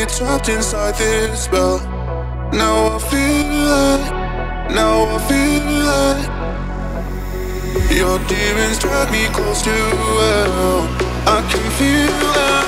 trapped inside this spell. Now I feel it, now I feel it. Your demons drag me close to hell. I can feel it.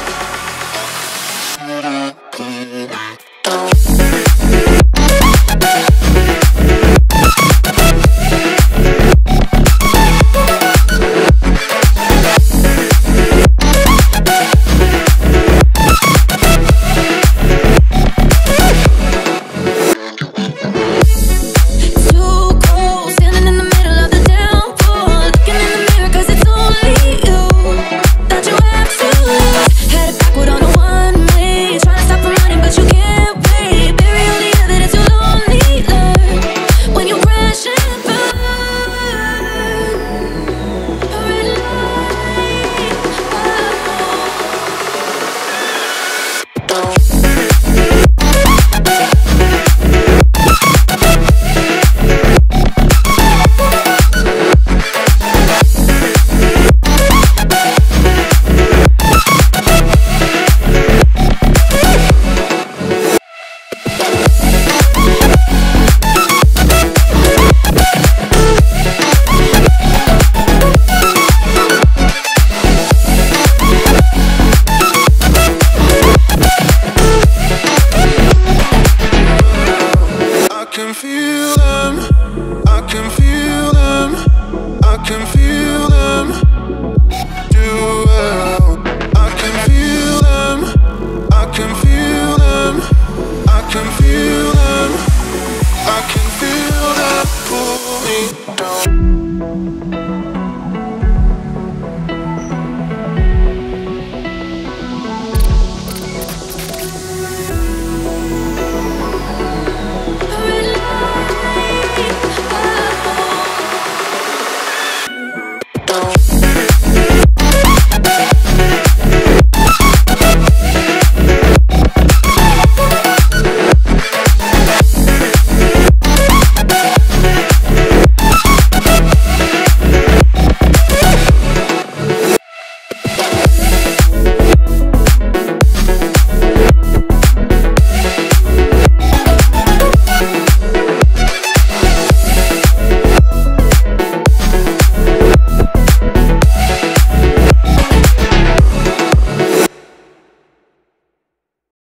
I can feel them pull me down.